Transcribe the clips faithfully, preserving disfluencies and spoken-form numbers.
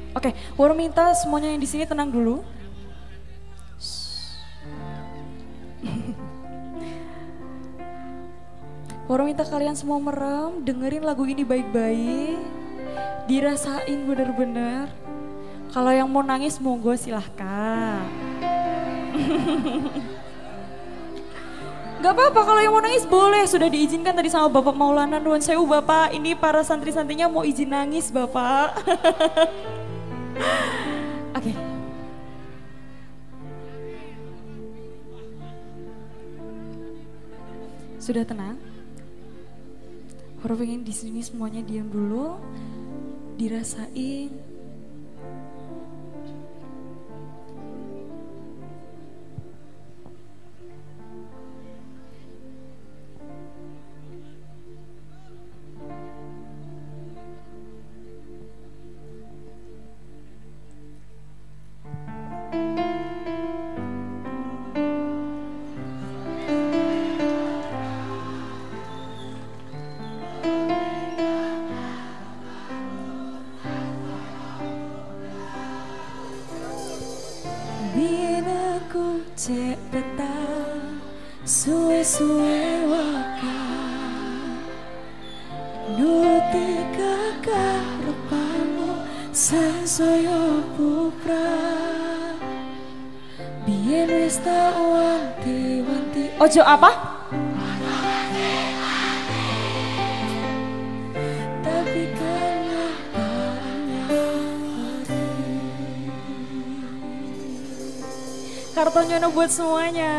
Oke, Waro minta semuanya yang di sini tenang dulu. Waro minta kalian semua merem, dengerin lagu ini baik-baik, dirasain bener-bener. Kalau yang mau nangis monggo silahkan. Gak apa-apa kalau yang mau nangis boleh, sudah diizinkan tadi sama Bapak Maulana Nuwun Sewu Bapak. Ini para santri-santrinya mau izin nangis Bapak. Oke. Okay. Sudah tenang? Waro pengen di sini semuanya diam dulu, dirasain. Cek petang suwe-suwe wakang nuti kekarepanmu sansaya pupra biyen wis tak wanti-wanti ojo apa? Tapi kenyataannya Kartonyono buat semuanya.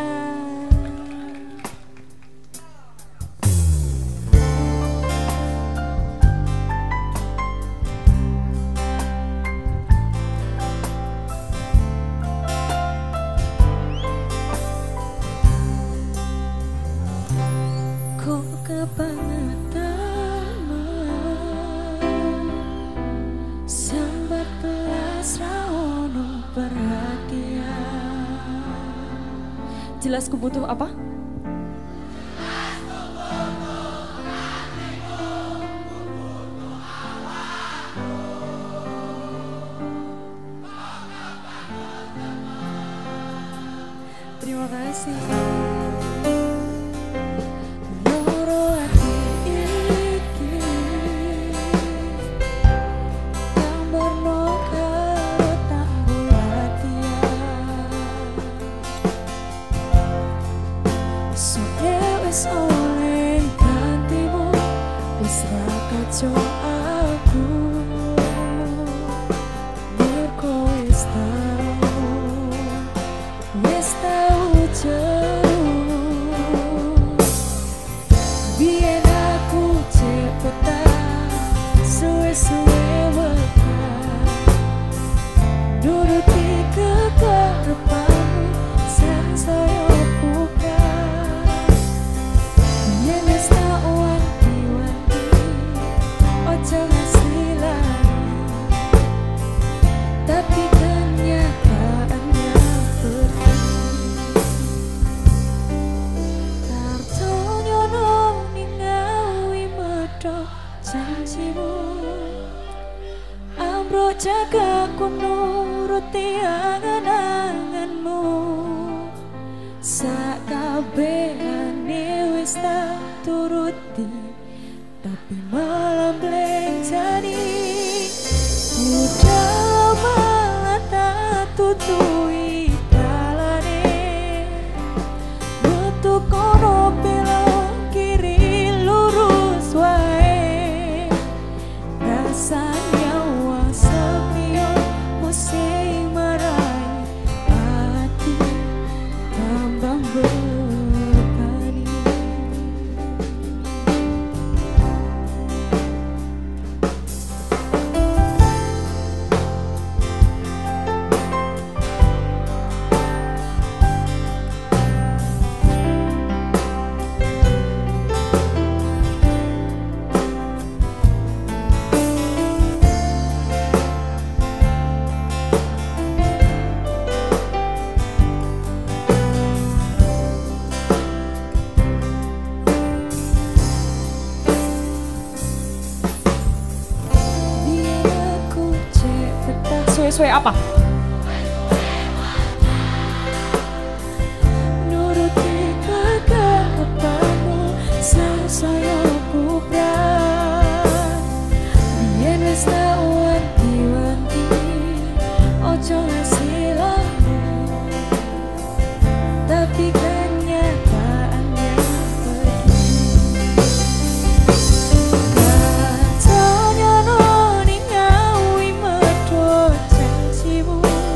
Kok kebangetan sambat belas raono perhatian. Jelas ku butuh apa? Terima kasih. Oleh gantimu wis ra kaco aku merko wis tau wis tau jauh biyen aku cepetan suwe-suwe wekan nuruti kekarepanmu sansaya tapi kenyataannya pergi. Kartonyono ningali medhok janjimu ambruk jagaku nuruti angan-anganmu sakabehane wis tak turuti tapi malam blenjani udah malah tak tutui dalane metu kono belok kiri lurus wae rasanya wasapio musing marai hati tambang berkani. sesuai apa? Nuruti kegagapanmu saya kuprat biyen wis tak wanti-wanti ojo ngasih lampu tapi kenyataannya pergi katanya noni ngawi medhot janjimu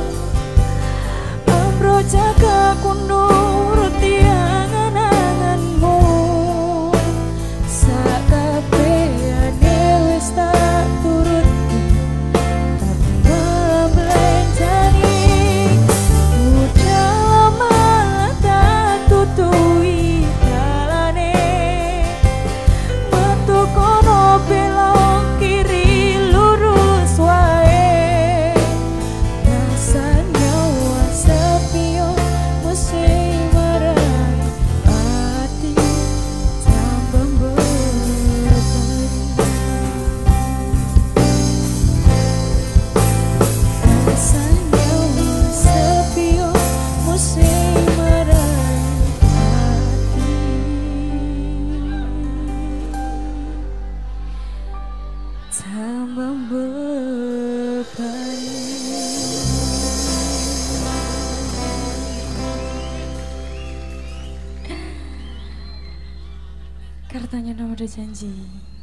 ambro jaga kunuruti angan-anganmu sakabehane wis tak turuti tapi malah melencani udah lama tak tutui dalane metu kono belok kiri lurus wae rasanya wasapio mesti marai hati tambah berbalik rasanya wasapio mesti marai hati tambah beban. Katanya nomor janji.